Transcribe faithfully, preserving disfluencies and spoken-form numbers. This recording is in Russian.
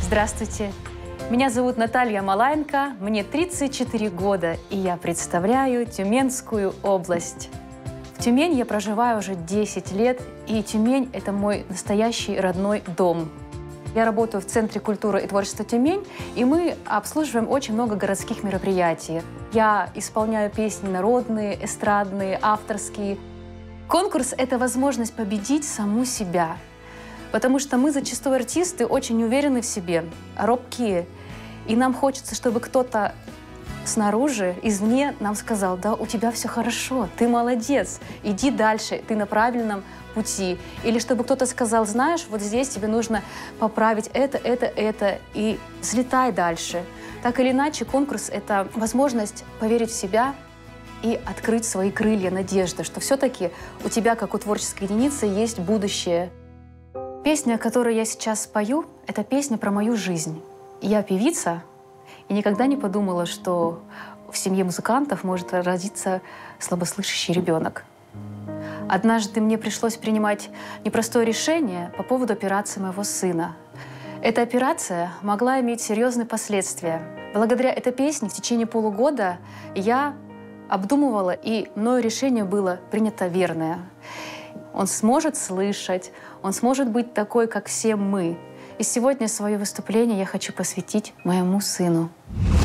Здравствуйте, меня зовут Наталья Малаенко, мне тридцать четыре года, и я представляю Тюменскую область. В Тюмени я проживаю уже десять лет, и Тюмень – это мой настоящий родной дом. Я работаю в Центре культуры и творчества «Тюмень», и мы обслуживаем очень много городских мероприятий. Я исполняю песни народные, эстрадные, авторские. Конкурс – это возможность победить саму себя. Потому что мы зачастую артисты очень уверены в себе, робкие. И нам хочется, чтобы кто-то снаружи, извне нам сказал: да, у тебя все хорошо, ты молодец, иди дальше, ты на правильном пути. Или чтобы кто-то сказал: знаешь, вот здесь тебе нужно поправить это, это, это, и взлетай дальше. Так или иначе, конкурс – это возможность поверить в себя и открыть свои крылья надежды, что все-таки у тебя, как у творческой единицы, есть будущее. Песня, которую я сейчас пою, это песня про мою жизнь. Я певица, и никогда не подумала, что в семье музыкантов может родиться слабослышащий ребенок. Однажды мне пришлось принимать непростое решение по поводу операции моего сына. Эта операция могла иметь серьезные последствия. Благодаря этой песне в течение полугода я обдумывала, и мною решение было принято верное. Он сможет слышать, он сможет быть такой, как все мы. И сегодня свое выступление я хочу посвятить моему сыну.